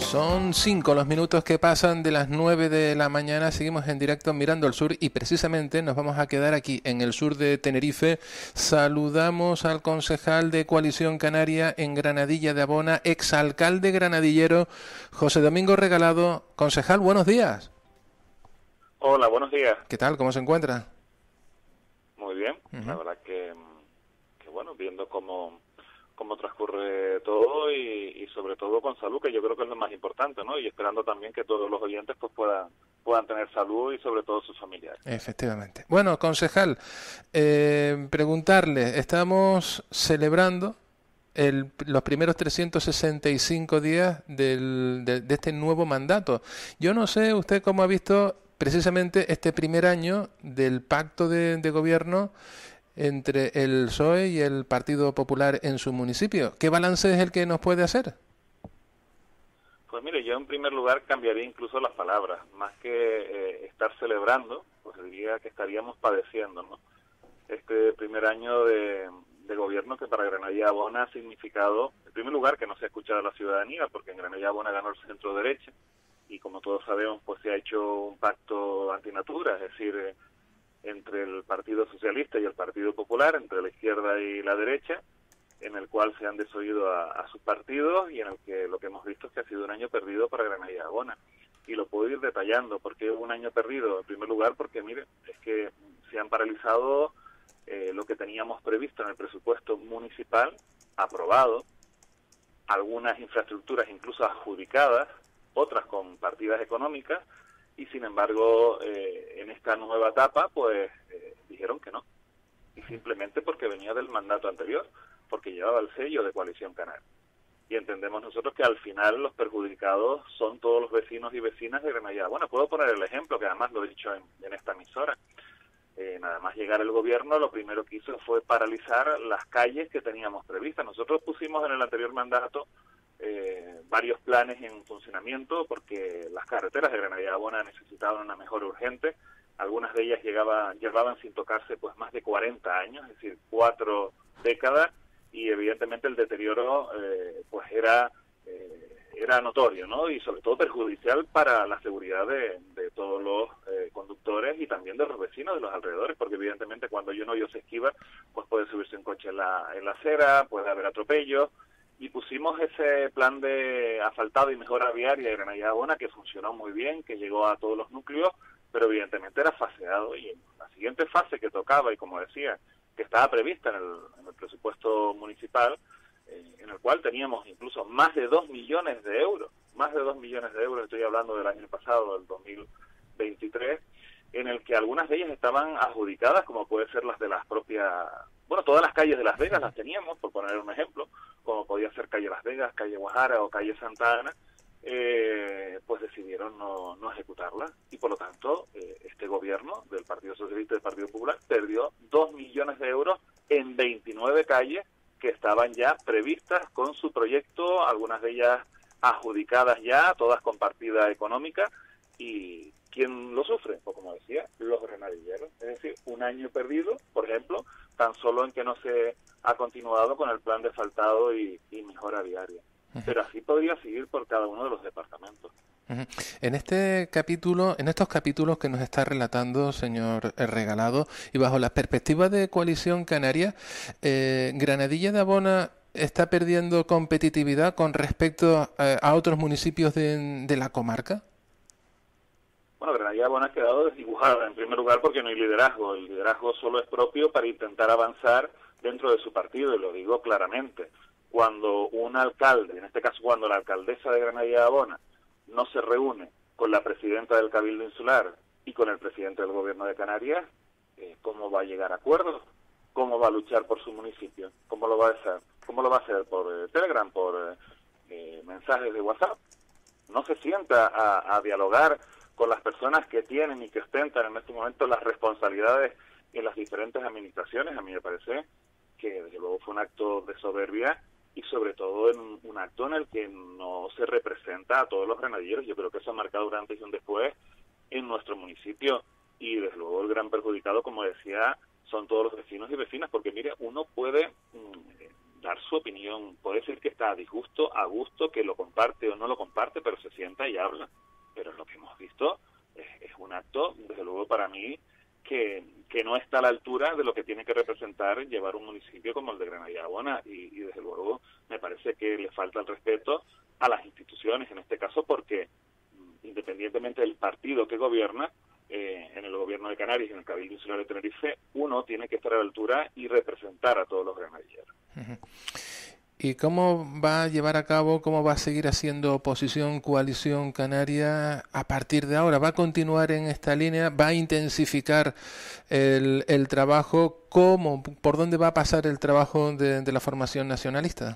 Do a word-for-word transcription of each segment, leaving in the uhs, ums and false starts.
Son cinco los minutos que pasan de las nueve de la mañana. Seguimos en directo Mirando al Sur y precisamente nos vamos a quedar aquí en el sur de Tenerife. Saludamos al concejal de Coalición Canaria en Granadilla de Abona, exalcalde granadillero, José Domingo Regalado. Concejal, buenos días. Hola, buenos días. ¿Qué tal? ¿Cómo se encuentra? Muy bien. Uh-huh. La verdad que, que bueno, viendo cómo... cómo transcurre todo y, y sobre todo con salud, que yo creo que es lo más importante, ¿no? Y esperando también que todos los oyentes pues puedan puedan tener salud y sobre todo sus familiares. Efectivamente. Bueno, concejal, eh, preguntarle, estamos celebrando el, los primeros trescientos sesenta y cinco días del, de, de este nuevo mandato. Yo no sé usted cómo ha visto precisamente este primer año del pacto de, de gobierno entre el P S O E y el Partido Popular en su municipio. ¿Qué balance es el que nos puede hacer? Pues mire, yo en primer lugar cambiaría incluso las palabras. Más que eh, estar celebrando, pues diría que estaríamos padeciendo, ¿no? Este primer año de, de gobierno que para Granadilla Abona ha significado, en primer lugar, que no se ha escuchado a la ciudadanía, porque en Granadilla Abona ganó el centro derecha, y como todos sabemos, pues se ha hecho un pacto antinatura, es decir, eh, entre el Partido Socialista y el Partido Popular, entre la izquierda y la derecha, en el cual se han desoído a, a sus partidos y en el que lo que hemos visto es que ha sido un año perdido para Granadilla Abona. Y lo puedo ir detallando, porque hubo un año perdido, en primer lugar, porque, mire, es que se han paralizado eh, lo que teníamos previsto en el presupuesto municipal, aprobado, algunas infraestructuras incluso adjudicadas, otras con partidas económicas, y sin embargo eh, en esta nueva etapa pues eh, dijeron que no, y simplemente porque venía del mandato anterior, porque llevaba el sello de Coalición Canaria, y entendemos nosotros que al final los perjudicados son todos los vecinos y vecinas de Granadilla. Bueno, puedo poner el ejemplo, que además lo he dicho en, en esta emisora. Eh, nada más llegar el gobierno, lo primero que hizo fue paralizar las calles que teníamos previstas. Nosotros pusimos en el anterior mandato Eh, varios planes en funcionamiento porque las carreteras de Granadilla Abona necesitaban una mejora urgente. Algunas de ellas llegaban, llevaban sin tocarse pues más de cuarenta años, es decir, cuatro décadas, y evidentemente el deterioro eh, pues era eh, era notorio, ¿no? Y sobre todo perjudicial para la seguridad de, de todos los eh, conductores y también de los vecinos de los alrededores, porque evidentemente cuando hay un hoyo se esquiva, pues puede subirse un coche en la, en la acera, puede haber atropellos. Y pusimos ese plan de asfaltado y mejora viaria de Granadilla Abona, que funcionó muy bien, que llegó a todos los núcleos, pero evidentemente era faseado, y en la siguiente fase que tocaba, y como decía, que estaba prevista en el, en el presupuesto municipal, eh, en el cual teníamos incluso más de dos millones de euros, más de dos millones de euros, estoy hablando del año pasado, del dos mil veintitrés, en el que algunas de ellas estaban adjudicadas, como puede ser las de las propias... Bueno, todas las calles de Las Vegas las teníamos, por poner un ejemplo, como podía ser calle Las Vegas, calle Guajara o calle Santa Ana, eh, pues decidieron no, no ejecutarlas. Y por lo tanto, eh, este gobierno del Partido Socialista y del Partido Popular perdió dos millones de euros en veintinueve calles que estaban ya previstas con su proyecto, algunas de ellas adjudicadas ya, todas con partida económica. ¿Y quién lo sufre? Pues como decía, los granadilleros. Es decir, un año perdido, por ejemplo, tan solo en que no se ha continuado con el plan de asfaltado y, y mejora viaria. Uh-huh. Pero así podría seguir por cada uno de los departamentos. Uh-huh. En este capítulo, en estos capítulos que nos está relatando, señor Regalado, y bajo la perspectiva de Coalición Canaria, eh, Granadilla de Abona está perdiendo competitividad con respecto a, a otros municipios de, de la comarca. Bueno, Granadilla Abona ha quedado desdibujada, en primer lugar porque no hay liderazgo. El liderazgo solo es propio para intentar avanzar dentro de su partido, y lo digo claramente. Cuando un alcalde, en este caso cuando la alcaldesa de Granadilla Abona, no se reúne con la presidenta del Cabildo Insular y con el presidente del Gobierno de Canarias, eh, ¿cómo va a llegar a acuerdos? ¿Cómo va a luchar por su municipio? ¿Cómo lo va a hacer? ¿Cómo lo va a hacer? ¿Por eh, Telegram? ¿Por eh, eh, mensajes de WhatsApp? No se sienta a, a dialogar con las personas que tienen y que ostentan en este momento las responsabilidades en las diferentes administraciones. A mí me parece que desde luego fue un acto de soberbia y sobre todo en un acto en el que no se representa a todos los granadilleros. Yo creo que eso ha marcado un antes y un después en nuestro municipio, y desde luego el gran perjudicado, como decía, son todos los vecinos y vecinas, porque mire, uno puede dar su opinión. Puede decir que está a disgusto, a gusto, que lo comparte o no lo comparte, pero se sienta y habla. Pero lo que hemos visto es, es un acto, desde luego para mí, que, que no está a la altura de lo que tiene que representar llevar un municipio como el de Granadilla-Abona, y, y desde luego me parece que le falta el respeto a las instituciones, en este caso, porque independientemente del partido que gobierna, eh, en el gobierno de Canarias y en el Cabildo Insular de Tenerife, uno tiene que estar a la altura y representar a todos los granadilleros. Uh-huh. ¿Y cómo va a llevar a cabo, cómo va a seguir haciendo oposición, coalición canaria a partir de ahora? ¿Va a continuar en esta línea? ¿Va a intensificar el, el trabajo? ¿Cómo? ¿Por dónde va a pasar el trabajo de, de la formación nacionalista?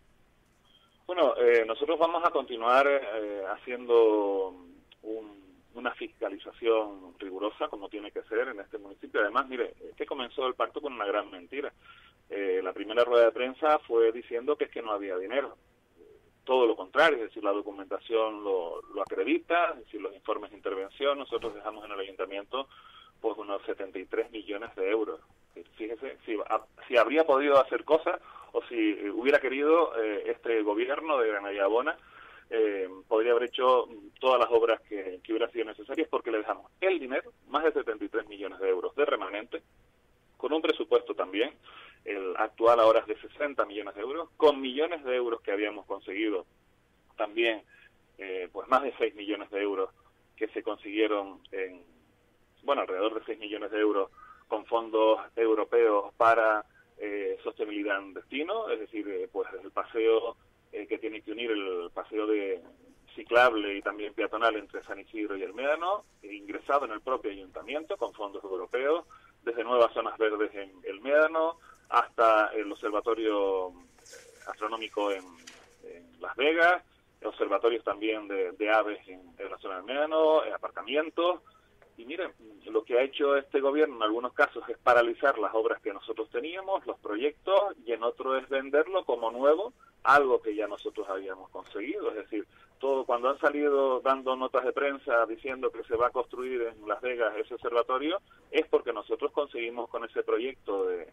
Bueno, eh, nosotros vamos a continuar eh, haciendo un, una fiscalización rigurosa, como tiene que ser en este municipio. Además, mire, es que comenzó el pacto con una gran mentira. Eh, la primera rueda de prensa fue diciendo que es que no había dinero. Todo lo contrario, es decir, la documentación lo, lo acredita, es decir, los informes de intervención. Nosotros dejamos en el ayuntamiento pues unos setenta y tres millones de euros. Fíjese, si, a, si habría podido hacer cosas, o si hubiera querido eh, este gobierno de Granadilla-Abona, eh, podría haber hecho todas las obras que, que hubieran sido necesarias, porque le dejamos el dinero, más de setenta y tres millones de euros de remanente, con un presupuesto también, el actual ahora es de sesenta millones de euros, con millones de euros que habíamos conseguido también, eh, pues más de seis millones de euros que se consiguieron en, bueno, alrededor de seis millones de euros con fondos europeos para eh, sostenibilidad en destino, es decir, eh, pues el paseo eh, que tiene que unir el paseo de ciclable y también peatonal entre San Isidro y el Médano, ingresado en el propio ayuntamiento con fondos europeos, desde nuevas zonas verdes en el Médano hasta el observatorio astronómico en, en Las Vegas, observatorios también de, de aves en, en la zona del Médano, aparcamientos. Y miren, lo que ha hecho este gobierno en algunos casos es paralizar las obras que nosotros teníamos, los proyectos, y en otros es venderlo como nuevo, algo que ya nosotros habíamos conseguido. Es decir, todo cuando han salido dando notas de prensa diciendo que se va a construir en Las Vegas ese observatorio, es porque nosotros conseguimos con ese proyecto de,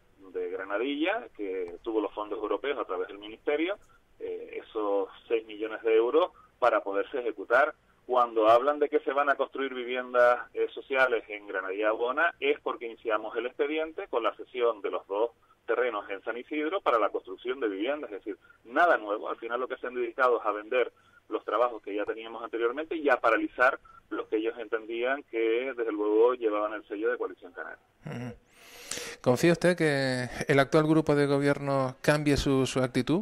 de Granadilla, que tuvo los fondos europeos a través del Ministerio, eh, esos seis millones de euros para poderse ejecutar. Cuando hablan de que se van a construir viviendas eh, sociales en Granadilla-Abona, es porque iniciamos el expediente con la cesión de los dos terrenos en San Isidro para la construcción de viviendas. Es decir, nada nuevo. Al final lo que se han dedicado es a vender los trabajos que ya teníamos anteriormente y a paralizar los que ellos entendían que, desde luego, llevaban el sello de Coalición Canaria. Uh-huh. ¿Confía usted que el actual grupo de gobierno cambie su, su actitud?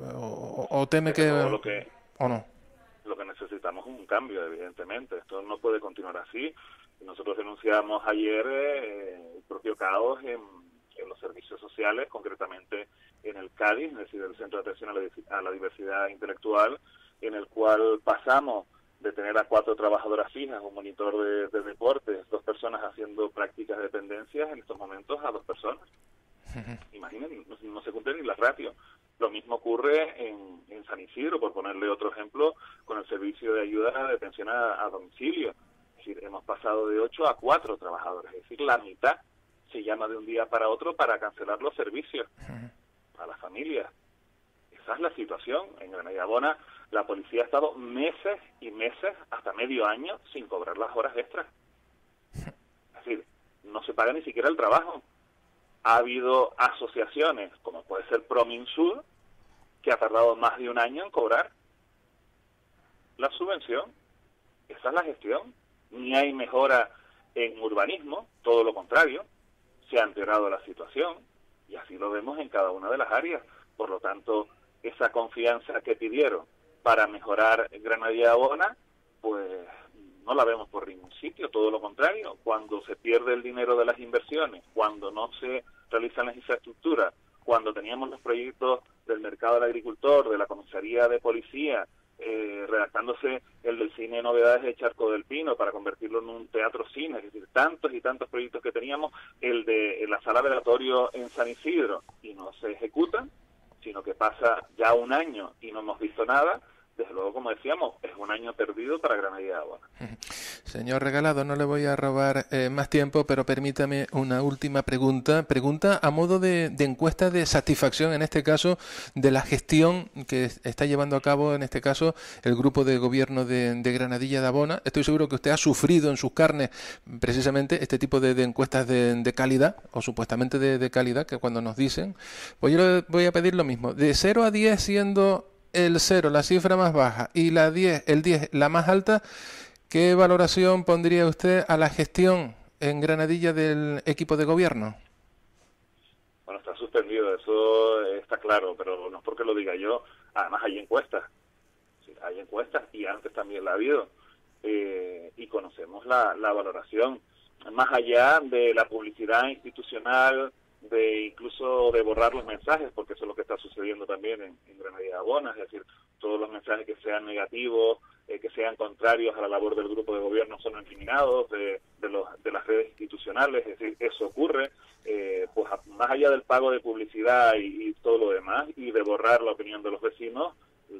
¿O, o teme que, lo que... o no? Lo que necesitamos es un cambio, evidentemente. Esto no puede continuar así. Nosotros denunciamos ayer eh, el propio caos en, en los servicios sociales, concretamente en el Cádiz, es decir, el Centro de Atención a la, a la Diversidad Intelectual, en el cual pasamos de tener a cuatro trabajadoras fijas, un monitor de, de deportes, dos personas haciendo prácticas de dependencias, en estos momentos a dos personas. Uh-huh. Imaginen, no, no se cumplen ni las ratios. Lo mismo ocurre en, en San Isidro, por ponerle otro ejemplo, con el servicio de ayuda de atención a, a domicilio. Es decir, hemos pasado de ocho a cuatro trabajadores, es decir, la mitad se llama de un día para otro para cancelar los servicios uh-huh. a las familias. Esa es la situación. En Granadilla-Abona la policía ha estado meses y meses, hasta medio año, sin cobrar las horas extras. Es decir, no se paga ni siquiera el trabajo. Ha habido asociaciones, como puede ser Prominsur, que ha tardado más de un año en cobrar la subvención. Esa es la gestión. Ni hay mejora en urbanismo, todo lo contrario. Se ha empeorado la situación y así lo vemos en cada una de las áreas. Por lo tanto, esa confianza que pidieron para mejorar Granadilla-Abona, pues no la vemos por ningún sitio, todo lo contrario. Cuando se pierde el dinero de las inversiones, cuando no se realizan las infraestructuras, cuando teníamos los proyectos del mercado del agricultor, de la comisaría de policía, eh, redactándose el del cine de novedades de Charco del Pino para convertirlo en un teatro cine, es decir, tantos y tantos proyectos que teníamos, el de la sala velatorio en San Isidro, y no se ejecutan, sino que pasa ya un año y no hemos visto nada. Desde luego, como decíamos, es un año perdido para Granadilla-Abona. Señor Regalado, no le voy a robar eh, más tiempo, pero permítame una última pregunta. Pregunta a modo de, de encuesta de satisfacción, en este caso, de la gestión que está llevando a cabo, en este caso, el grupo de gobierno de, de Granadilla de Abona. Estoy seguro que usted ha sufrido en sus carnes precisamente este tipo de, de encuestas de, de calidad, o supuestamente de, de calidad, que cuando nos dicen, pues yo le voy a pedir lo mismo. De cero a diez siendo el cero la cifra más baja y la diez, el diez la más alta, ¿qué valoración pondría usted a la gestión en Granadilla del equipo de gobierno? Bueno, está suspendido, eso está claro, pero no es porque lo diga yo. Además hay encuestas, sí, hay encuestas y antes también la ha habido, eh, y conocemos la, la valoración. Más allá de la publicidad institucional, de incluso de borrar los mensajes, porque eso es lo que está sucediendo también en, en Granadilla de Abona, es decir, todos los mensajes que sean negativos, eh, que sean contrarios a la labor del grupo de gobierno son eliminados de, de, los, de las redes institucionales, es decir, eso ocurre, eh, pues a, más allá del pago de publicidad y, y todo lo demás, y de borrar la opinión de los vecinos,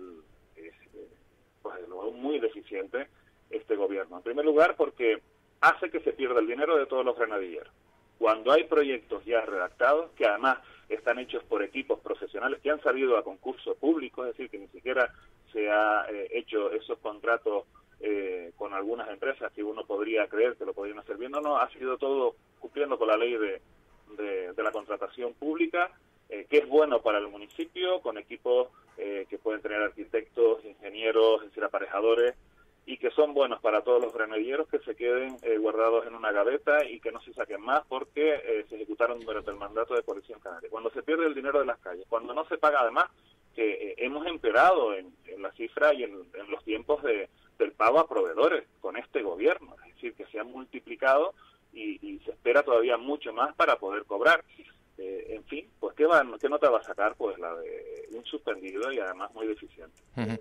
eh, es eh, pues es muy deficiente este gobierno. En primer lugar, porque hace que se pierda el dinero de todos los granadilleros. Cuando hay proyectos ya redactados, que además están hechos por equipos profesionales que han salido a concurso público, es decir, que ni siquiera se ha eh, hecho esos contratos eh, con algunas empresas que uno podría creer que lo podrían hacer bien, no, no, ha sido todo cumpliendo con la ley de, de, de la contratación pública, eh, que es bueno para el municipio, con equipos eh, que pueden tener arquitectos, ingenieros, es decir, aparejadores, y que son buenos para todos los granadilleros, que se queden eh, guardados en una gaveta y que no se saquen más porque eh, se ejecutaron durante el mandato de Coalición Canaria. Cuando se pierde el dinero de las calles, cuando no se paga además, que eh, hemos empeorado en, en la cifra y en, en los tiempos de, del pago a proveedores con este gobierno, es decir, que se han multiplicado y, y se espera todavía mucho más para poder cobrar. Eh, en fin, pues ¿qué, va, ¿qué nota va a sacar? Pues la de un suspendido y además muy deficiente. Uh-huh.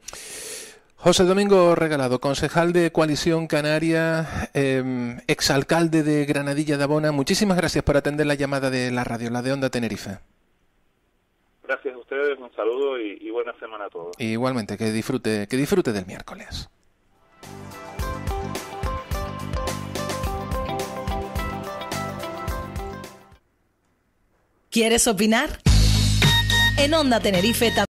José Domingo Regalado, concejal de Coalición Canaria, eh, exalcalde de Granadilla de Abona, muchísimas gracias por atender la llamada de la radio, la de Onda Tenerife. Gracias a ustedes, un saludo y, y buena semana a todos. Y igualmente, que disfrute, que disfrute del miércoles. ¿Quieres opinar? En Onda Tenerife también.